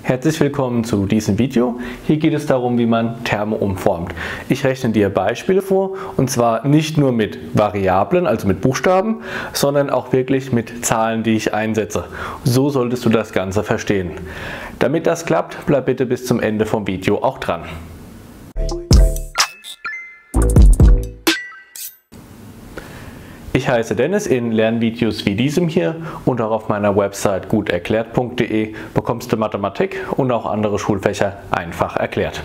Herzlich willkommen zu diesem Video. Hier geht es darum, wie man Terme umformt. Ich rechne dir Beispiele vor, und zwar nicht nur mit Variablen, also mit Buchstaben, sondern auch wirklich mit Zahlen, die ich einsetze. So solltest du das Ganze verstehen. Damit das klappt, bleib bitte bis zum Ende vom Video auch dran. Ich heiße Dennis. In Lernvideos wie diesem hier und auch auf meiner Website guterklärt.de bekommst du Mathematik und auch andere Schulfächer einfach erklärt.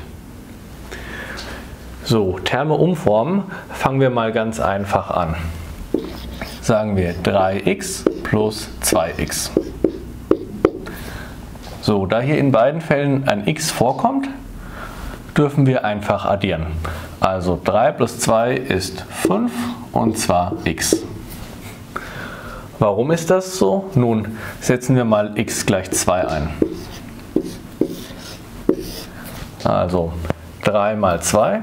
So, Terme umformen, fangen wir mal ganz einfach an. Sagen wir 3x plus 2x. So, da hier in beiden Fällen ein x vorkommt, dürfen wir einfach addieren. Also 3 plus 2 ist 5 und zwar x. Warum ist das so? Nun, setzen wir mal x gleich 2 ein. Also 3 mal 2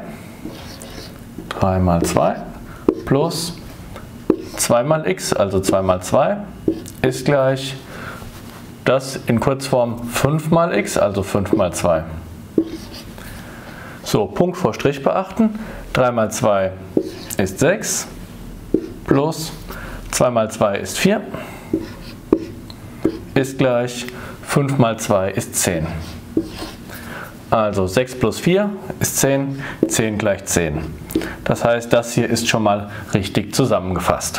plus 2 mal x, also 2 mal 2 ist gleich das in Kurzform 5 mal x, also 5 mal 2. So, Punkt vor Strich beachten. 3 mal 2 ist 6 plus 2 mal 2 ist 4 ist gleich 5 mal 2 ist 10. Also 6 plus 4 ist 10, 10 gleich 10. Das heißt, das hier ist schon mal richtig zusammengefasst.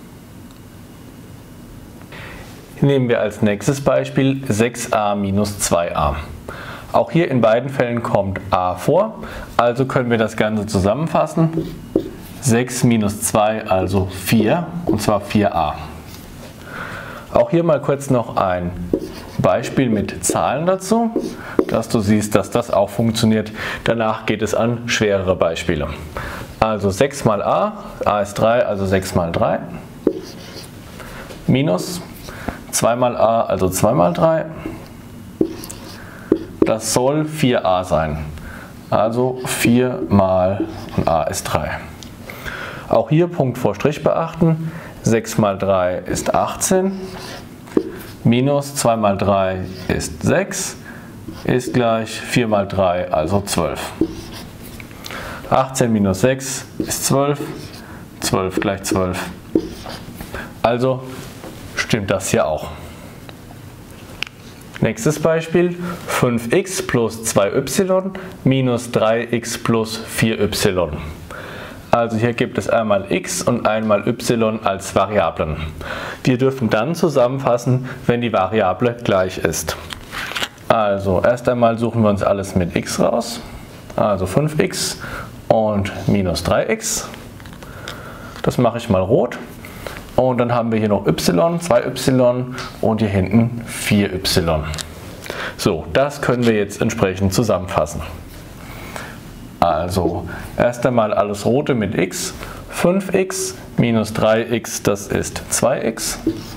Nehmen wir als nächstes Beispiel 6a minus 2a. Auch hier in beiden Fällen kommt a vor, also können wir das Ganze zusammenfassen. 6 minus 2, also 4, und zwar 4a. Auch hier mal kurz noch ein Beispiel mit Zahlen dazu, dass du siehst, dass das auch funktioniert. Danach geht es an schwerere Beispiele. Also 6 mal a ist 3, also 6 mal 3, minus 2 mal a, also 2 mal 3. Das soll 4a sein, also 4 mal und a ist 3. Auch hier Punkt vor Strich beachten, 6 mal 3 ist 18, minus 2 mal 3 ist 6, ist gleich 4 mal 3, also 12. 18 minus 6 ist 12, 12 gleich 12. Also stimmt das hier auch. Nächstes Beispiel, 5x plus 2y minus 3x plus 4y. Also hier gibt es einmal x und einmal y als Variablen. Wir dürfen dann zusammenfassen, wenn die Variable gleich ist. Also erst einmal suchen wir uns alles mit x raus. Also 5x und minus 3x. Das mache ich mal rot. Und dann haben wir hier noch y, 2y und hier hinten 4y. So, das können wir jetzt entsprechend zusammenfassen. Also, erst einmal alles Rote mit x. 5x minus 3x, das ist 2x.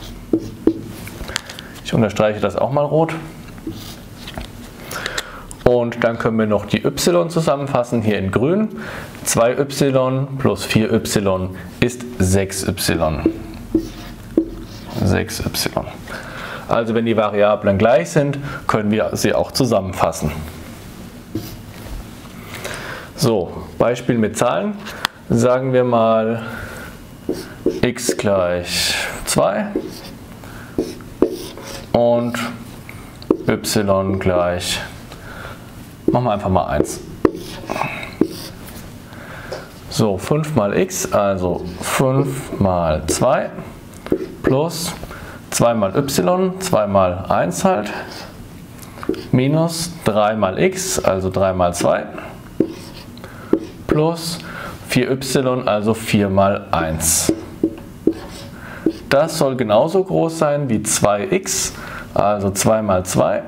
Ich unterstreiche das auch mal rot. Und dann können wir noch die y zusammenfassen, hier in grün. 2y plus 4y ist 6y. 6y. Also wenn die Variablen gleich sind, können wir sie auch zusammenfassen. So, Beispiel mit Zahlen. Sagen wir mal x gleich 2 und y gleich, machen wir einfach mal 1. So, 5 mal x, also 5 mal 2 plus 2 mal y, 2 mal 1 halt, minus 3 mal x, also 3 mal 2, plus 4y, also 4 mal 1. Das soll genauso groß sein wie 2x, also 2 mal 2,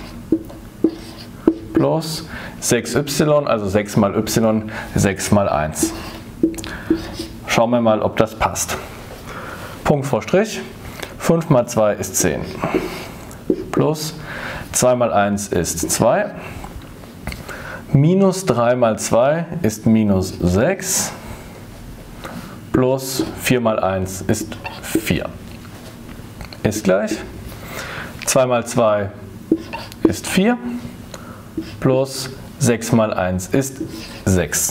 plus 6y, also 6 mal y, 6 mal 1. Schauen wir mal, ob das passt. Punkt vor Strich, 5 mal 2 ist 10, plus 2 mal 1 ist 2, minus 3 mal 2 ist minus 6, plus 4 mal 1 ist 4. Ist gleich 2 mal 2 ist 4 plus 6 mal 1 ist 6.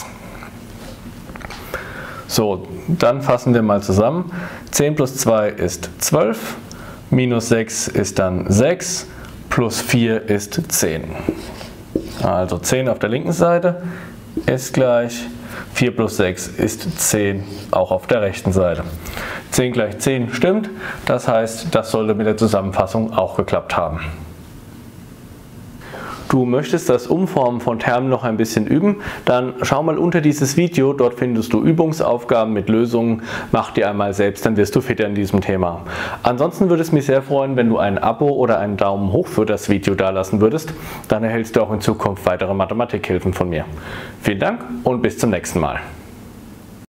So, dann fassen wir mal zusammen. 10 plus 2 ist 12, minus 6 ist dann 6, plus 4 ist 10. Also 10 auf der linken Seite ist gleich 4 plus 6 ist 10, auch auf der rechten Seite. 10 gleich 10 stimmt, das heißt, das sollte mit der Zusammenfassung auch geklappt haben. Du möchtest das Umformen von Termen noch ein bisschen üben, dann schau mal unter dieses Video, dort findest du Übungsaufgaben mit Lösungen, mach die einmal selbst, dann wirst du fitter in diesem Thema. Ansonsten würde es mich sehr freuen, wenn du ein Abo oder einen Daumen hoch für das Video dalassen würdest, dann erhältst du auch in Zukunft weitere Mathematikhilfen von mir. Vielen Dank und bis zum nächsten Mal.